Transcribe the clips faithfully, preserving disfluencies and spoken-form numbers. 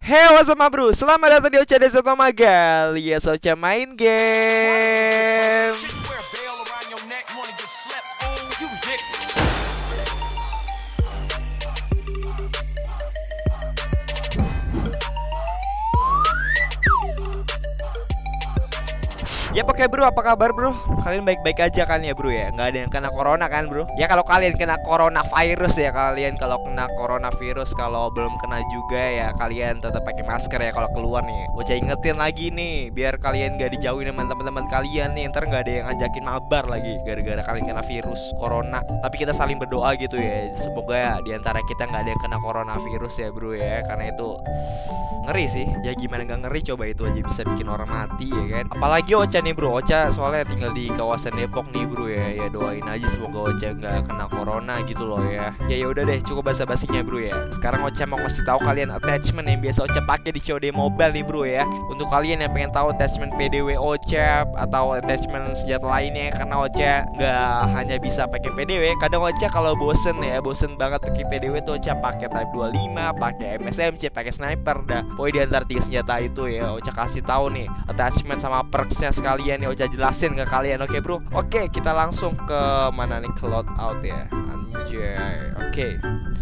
Hey, what's up ma bro? Selamat datang di Ocha Desa Tomagal. Yes, Ocha main game. Ya pakai bro, apa kabar bro? Kalian baik-baik aja kan ya bro ya? Nggak ada yang kena corona kan bro? Ya kalau kalian kena coronavirus ya, kalian kalau kena coronavirus, kalau belum kena juga ya kalian tetap pakai masker ya kalau keluar nih. Ocha ingetin lagi nih, biar kalian gak dijauhin sama teman-teman kalian nih. Ntar nggak ada yang ngajakin mabar lagi gara-gara kalian kena virus corona. Tapi kita saling berdoa gitu ya, semoga ya diantara kita nggak ada yang kena coronavirus ya bro ya. Karena itu ngeri sih. Ya gimana nggak ngeri, coba itu aja bisa bikin orang mati ya kan. Apalagi Ocha nih bro, Ocha soalnya tinggal di kawasan Depok nih bro ya. Ya doain aja semoga Ocha nggak kena corona gitu loh ya. Ya ya udah deh, cukup basa-basinya bro ya. Sekarang Ocha mau kasih tahu kalian attachment yang biasa Ocha pakai di C O D Mobile nih bro ya. Untuk kalian yang pengen tahu attachment P D W Ocha atau attachment senjata lainnya, karena Ocha nggak hanya bisa pakai P D W. Kadang Ocha kalau bosen ya, bosen banget pakai P D W tuh Ocha pakai Type dua puluh lima, pakai M S M C, pakai sniper dah. Pokoknya di antara tiga senjata itu ya Ocha kasih tahu nih attachment sama perksnya sekalian nih Ocha jelasin ke kalian. Oke bro, oke kita langsung ke mana nih, ke loadout ya anjay. Oke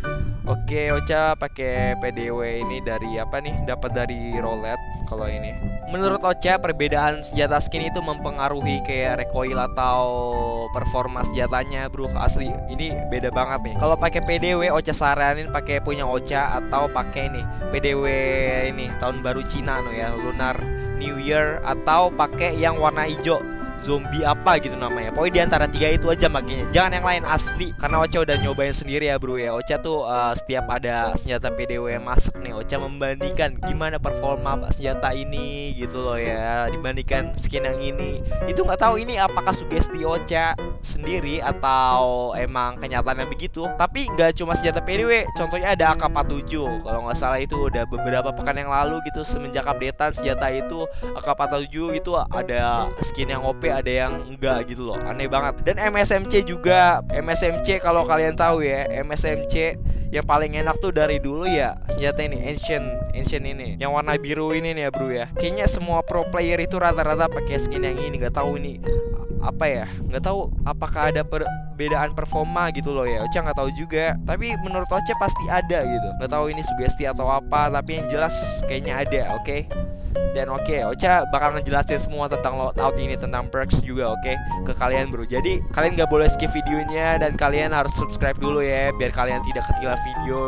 Oke, Ocha pakai P D W ini dari apa nih? Dapat dari Roulette kalau ini. Menurut Ocha perbedaan senjata skin itu mempengaruhi kayak recoil atau performa senjatanya, bro. Asli, ini beda banget nih. Kalau pakai P D W Ocha saranin pakai punya Ocha atau pakai nih P D W ini tahun baru Cina no ya, Lunar New Year, atau pakai yang warna hijau. Zombie apa gitu namanya. Pokoknya di antara tiga itu aja makanya. Jangan yang lain asli. Karena Ocha udah nyobain sendiri ya bro ya. Ocha tuh uh, setiap ada senjata P D W yang masuk nih, Ocha membandingkan gimana performa senjata ini gitu loh ya, dibandingkan skin yang ini. Itu nggak tahu ini apakah sugesti Ocha sendiri atau emang kenyataannya begitu. Tapi nggak cuma senjata P D W. Contohnya ada A K empat puluh tujuh. Kalau nggak salah itu udah beberapa pekan yang lalu gitu, semenjak updatean senjata itu A K empat puluh tujuh itu ada skin yang O P, ada yang enggak gitu loh, aneh banget. Dan M S M C juga, M S M C kalau kalian tahu ya, M S M C yang paling enak tuh dari dulu ya senjata ini, Ancient, Ancient ini, yang warna biru ini nih ya bro ya. Kayaknya semua pro player itu rata-rata pakai skin yang ini. Nggak tahu ini apa ya, nggak tahu apakah ada perbedaan performa gitu loh ya. Ocha nggak tahu juga, tapi menurut Ocha pasti ada gitu. Nggak tahu ini sugesti atau apa, tapi yang jelas kayaknya ada. Oke okay? Dan oke, okay, Ocha bakal ngejelasin semua tentang loadout ini, tentang perks juga oke okay, ke kalian bro. Jadi kalian gak boleh skip videonya dan kalian harus subscribe dulu ya, biar kalian tidak ketinggalan video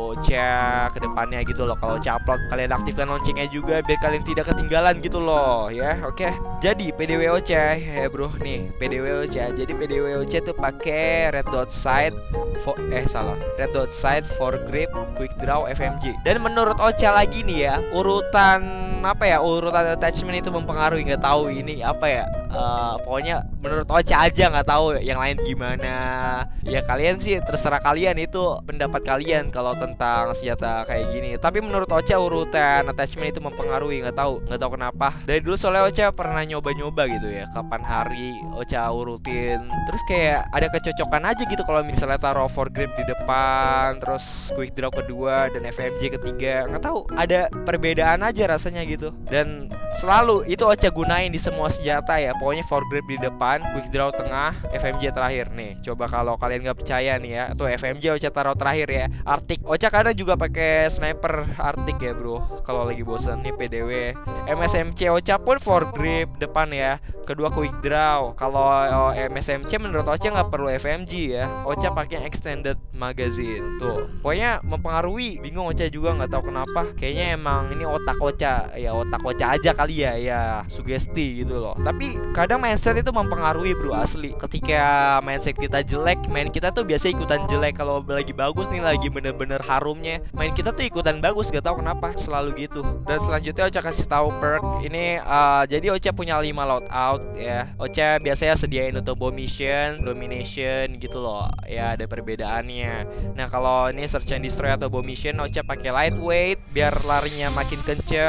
Ocha ke depannya gitu loh. Kalau Ocha upload, kalian aktifkan loncengnya juga biar kalian tidak ketinggalan gitu loh ya. Oke okay. Jadi P D W Ocha ya bro nih, P D W Ocha. Jadi P D W Ocha tuh pakai red dot sight for, eh salah red dot sight, for grip, quick draw, F M G. Dan menurut Ocha lagi nih ya, urutan apa ya, urutan attachment itu mempengaruhi. Nggak tahu ini apa ya, uh, pokoknya menurut Ocha aja, nggak tahu yang lain gimana ya. Kalian sih terserah kalian, itu pendapat kalian kalau tentang senjata kayak gini. Tapi menurut Ocha urutan attachment itu mempengaruhi. Nggak tahu nggak tahu kenapa. Dari dulu soalnya Ocha pernah nyoba-nyoba gitu ya, kapan hari Ocha urutin, terus kayak ada kecocokan aja gitu. Kalau misalnya taruh for grip di depan, terus quick draw kedua, dan F M G ketiga, nggak tahu ada perbedaan aja rasanya gitu. Dan selalu itu Ocha gunain di semua senjata ya. Pokoknya for grip di depan, quick draw tengah, F M G terakhir nih. Coba kalau kalian nggak percaya nih ya, tuh F M G Ocha taruh terakhir ya. Arctic, Ocha kadang juga pakai sniper Arctic ya bro, kalau lagi bosan nih P D W. M S M C Ocha pun for grip depan ya, kedua quick draw. Kalau oh, M S M C menurut Ocha nggak perlu F M G ya, Ocha pakai extended magazine tuh. Pokoknya mempengaruhi, bingung Ocha juga nggak tahu kenapa. Kayaknya emang ini otak Ocha ya, otak Ocha aja kali ya, ya sugesti gitu loh. Tapi kadang mindset itu mempengaruhi bro, asli. Ketika mindset kita jelek, main kita tuh biasa ikutan jelek. Kalau lagi bagus nih, lagi bener-bener harumnya, main kita tuh ikutan bagus, gak tahu kenapa, selalu gitu. Dan selanjutnya Ocha kasih tahu perk ini. Uh, jadi Ocha punya lima loadout ya. Ocha biasanya sediain untuk bomb mission, domination gitu loh ya, ada perbedaannya. Nah kalau ini search and destroy atau bomb mission, Ocha pakai lightweight biar larinya makin kenceng. Terus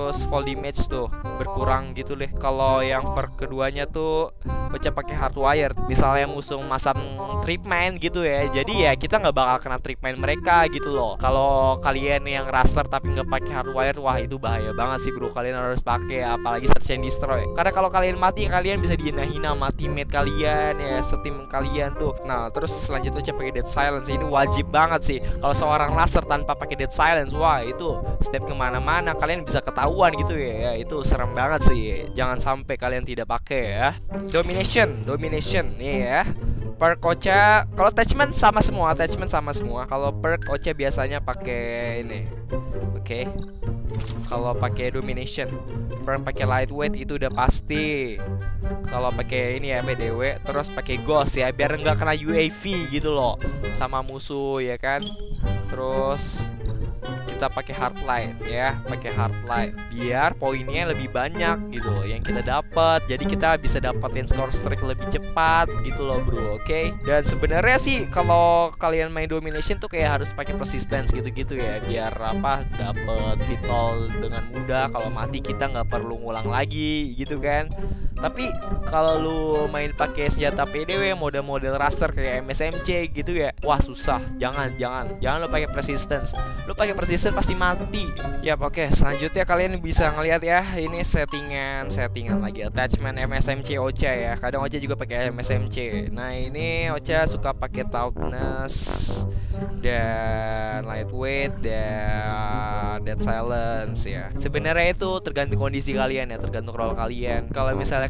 terus fall damage tuh berkurang gitu deh. Kalau yang perk keduanya tuh Ocha pakai hardwire. Misalnya musuh masang tripman gitu ya, jadi ya kita nggak bakal kena tripman mereka gitu loh. Kalau kalian yang raster tapi nggak pakai hardwire, wah itu bahaya banget sih bro. Kalian harus pakai, apalagi search and destroy. Karena kalau kalian mati, kalian bisa dihina-hina sama teammate kalian ya, setim kalian tuh. Nah terus selanjutnya Ocha pakai dead silence. Ini wajib banget sih. Kalau seorang raster tanpa pakai dead silence, wah itu step kemana-mana kalian bisa ketahuan gitu ya. Ya itu serem banget sih. Jangan sampai kalian tidak pakai ya. Domination, domination nih ya. Perk Ocha, kalau attachment sama semua, attachment sama semua. Kalau perk Ocha biasanya pakai ini. Oke. Okay. Kalau pakai domination, perk pakai lightweight itu udah pasti. Kalau pakai ini ya B D W, terus pakai ghost ya biar nggak kena U A V gitu loh sama musuh ya kan. Terus kita pakai hardlight ya, pakai hardlight biar poinnya lebih banyak gitu yang kita dapat. Jadi kita bisa dapetin score streak lebih cepat gitu loh bro. Oke. Okay? Dan sebenarnya sih kalau kalian main domination tuh kayak harus pakai persistence gitu-gitu ya, biar apa dapet vital dengan mudah. Kalau mati kita nggak perlu ngulang lagi gitu kan. Tapi kalau lu main pakai senjata P D W model-model raster kayak M S M C gitu ya, wah susah. Jangan, jangan, jangan lu pakai persistence. Lu pakai persistence pasti mati. Yap, oke. Okay. Selanjutnya kalian bisa ngelihat ya, ini settingan, settingan lagi attachment M S M C Ocha ya. Kadang Ocha juga pakai M S M C. Nah ini Ocha suka pakai toughness dan lightweight dan dead silence ya. Sebenarnya itu tergantung kondisi kalian ya, tergantung role kalian. Kalau misalnya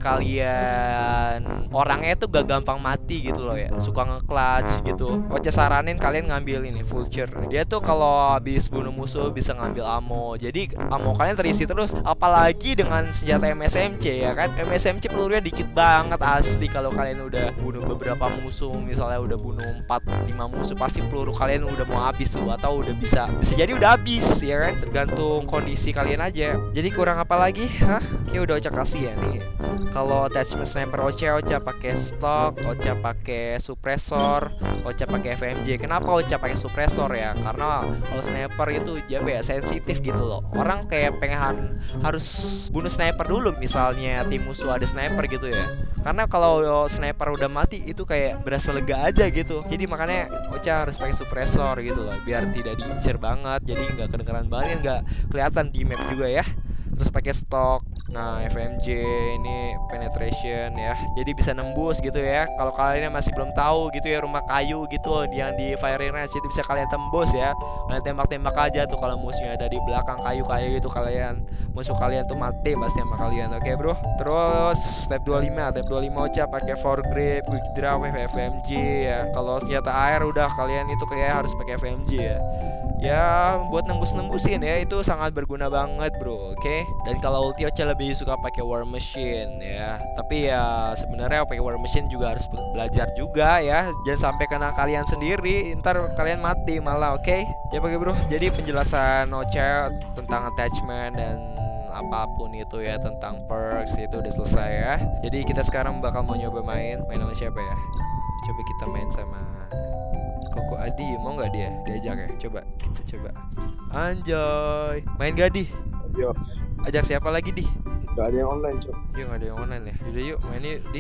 kalian orangnya tuh gak gampang mati gitu loh ya, suka nge-clutch gitu, Ocha saranin kalian ngambil ini vulture. Dia tuh kalau habis bunuh musuh bisa ngambil ammo, jadi ammo kalian terisi terus. Apalagi dengan senjata M S M C ya kan, M S M C pelurunya dikit banget asli. Kalau kalian udah bunuh beberapa musuh, misalnya udah bunuh empat lima musuh, pasti peluru kalian udah mau habis tuh, atau udah bisa bisa jadi udah habis ya kan, tergantung kondisi kalian aja. Jadi kurang apa lagi? Hah? Kayak udah Ocha kasih ya nih. Kalau attachment sniper Ocha, Ocha pakai stock, Ocha pakai suppressor, Ocha pakai F M J. Kenapa Ocha pakai suppressor ya? Karena kalau sniper itu ya sensitif gitu loh. Orang kayak pengen harus bunuh sniper dulu, misalnya tim musuh ada sniper gitu ya. Karena kalau sniper udah mati itu kayak berasa lega aja gitu. Jadi makanya Ocha harus pakai suppressor gitu loh, biar tidak diincer banget. Jadi nggak kedengeran banget, nggak kelihatan di map juga ya. Terus pakai stok. Nah F M J ini penetration ya, jadi bisa nembus gitu ya. Kalau kalian masih belum tahu gitu ya, rumah kayu gitu yang di firing range itu bisa kalian tembus ya. Kalian tembak-tembak aja tuh kalau musuhnya ada di belakang kayu-kayu itu, kalian musuh kalian tuh mati pasti sama kalian. Oke okay, bro. Terus step dua puluh lima, step dua puluh lima Ocha pakai foregrip, quick draw, F M J ya. Kalau senjata air udah kalian itu kayak harus pakai F M J ya. Ya buat nembus-nembusin ya, itu sangat berguna banget bro. Oke okay? Dan kalau ulti Ocha lebih suka pakai war machine ya. Tapi ya sebenarnya pakai war machine juga harus belajar juga ya. Jangan sampai kena kalian sendiri, ntar kalian mati malah. Oke okay? Ya pakai bro. Jadi penjelasan Ocha tentang attachment dan apapun itu ya, tentang perks itu udah selesai ya. Jadi kita sekarang bakal mau nyoba main. Main sama siapa ya? Coba kita main sama Koko Adi, mau nggak dia? Diajak ya? Coba, kita coba. Anjoy, main gak di? Yo. Ajak siapa lagi di? Gak ada yang online cok. Iya gak ada yang online ya? Yaudah yuk, main yuk di.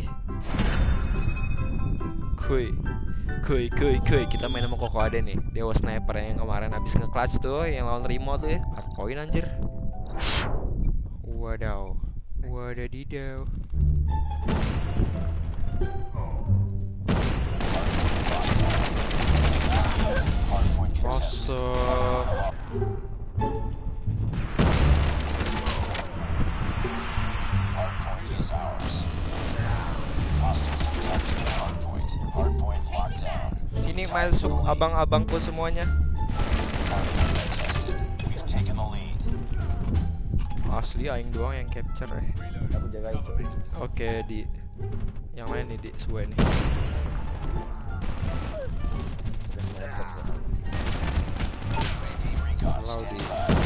Kuy, kuy, kuy, kuy. Kita main sama Koko Adi nih, Dewa Sniper yang kemarin habis nge-clutch tuh, yang lawan remote tuh ya. Hardpoint anjir. Wadaw, wadadidaw. Masuk. Sini masuk abang-abangku semuanya. Asli aing doang yang capture ya. Aku jagain cok. Oke di yang lain nih di suwe nih. Slow di.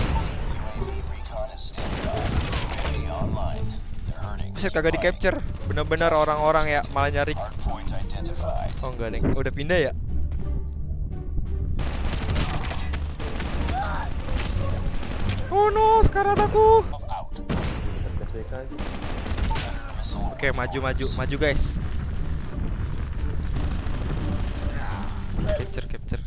Buset kagak di capture. Bener-bener orang-orang ya malah nyari. Oh enggak nih, udah pindah ya. Oh no, sekarang aku. B K. Oke, maju maju maju guys. Capture capture.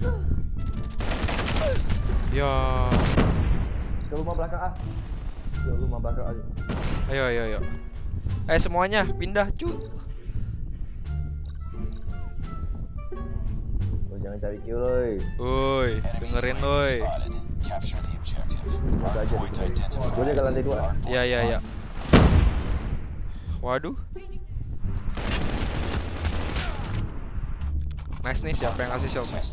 Ya. Ke rumah belakang ah. Ke rumah belakang aja. Ayo ayo ayo. Eh semuanya pindah cu. Oh, jangan cari kill loy. Woi, dengerin woi. Jaga aja di sini. Gue jaga lantai dua. Ya ya ya. Waduh. Nice nih, siapa yang ngasih shot nih?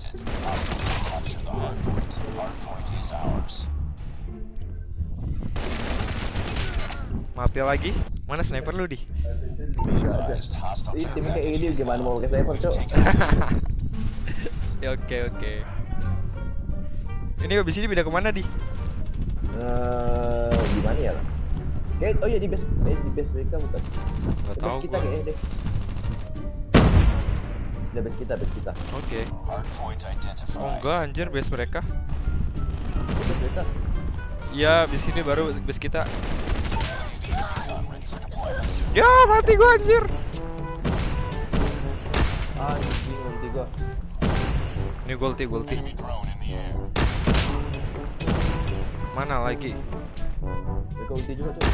Mati lagi? Mana sniper lu di? Ih, timnya kayak gini gimana mau pakai sniper, Cok? Ya oke oke. Ini abis ini pindah kemana di? Eh, gimana ya? Kayak oh iya di base eh, di base mereka bukan? Gak Di tahu base kita gua. kayaknya deh. Udah base kita, base kita. Oke. Oh enggak anjir base mereka. Di base mereka. Iya, abis ini baru base kita. Ya mati gua anjir. Ah, ini ulti gua. Ini gulti gulti. Mana lagi? Mereka ulti juga, Cok.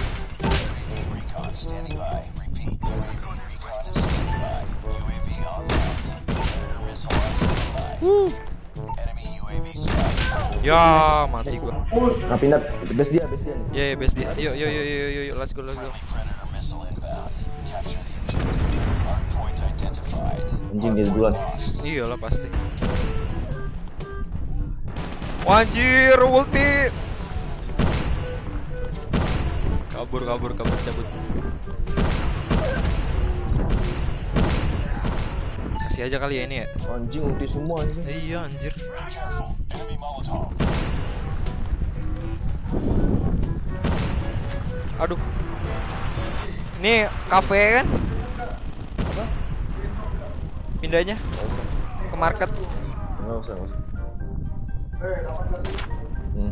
Wuh. Ya mati gua. Nah, pindah base dia, base dia nih. Ya ya base dia. Yuk yuk yuk yuk yuk yuk let's go let's go. Anjing dia duluan. Iyalah pasti. Wajir ulti. Kabur kabur kabur cabut. Kasih aja kali ya ini ya. Anjing ulti semua anjing. Iya anjir. Aduh. Ini kafe kan? Apa? Pindahnya Enggak usah. ke market. Enggak usah, enggak usah. Hmm.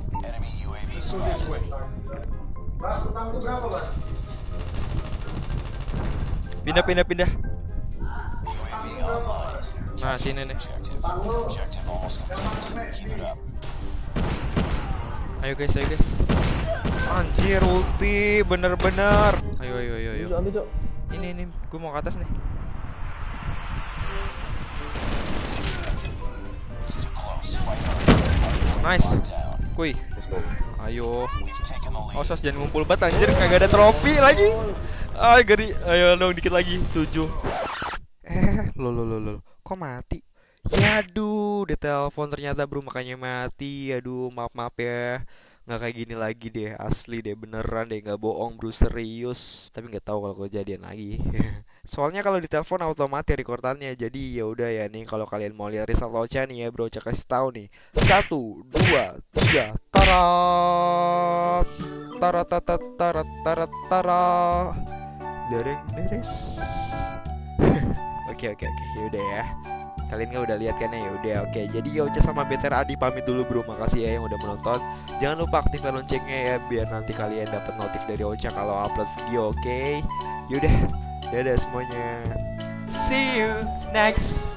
Pindah pindah pindah. Nah sini nih. Ayo guys ayo guys. Anjir ulti bener-bener. Ayo ayo ayo ayo. Cok, ambil, Cok. Ini ini gue mau ke atas nih. Nice. Kuy. Let's go. Ayo. Oh sos jangan ngumpul banget anjir kagak ada trofi lagi. Ah geri. Ayo dong dikit lagi. tujuh. Eh, lo lo lo lo. Kok mati? Ya aduh, di telepon ternyata bro makanya mati. Aduh, maaf-maaf ya. Nggak kayak gini lagi deh, asli deh beneran deh, nggak bohong bro, serius. Tapi nggak tahu kalau kejadian lagi. Soalnya kalau di telepon otomatis rekordannya. Jadi ya udah ya nih kalau kalian mau lihat result Ocha nih ya bro, Ocha kasih tahu nih. Satu, dua, tiga, tarat, tarat, tarat, tarat, tarat, tarat, dereng deres. Oke oke oke, yaudah ya. Kalian kan udah lihat kan ya, udah oke. Jadi Ocha sama B T R Adi pamit dulu bro, makasih ya yang udah menonton. Jangan lupa aktifkan loncengnya ya biar nanti kalian dapat notif dari Ocha kalau upload video, oke? Yaudah, dadah semuanya. See you next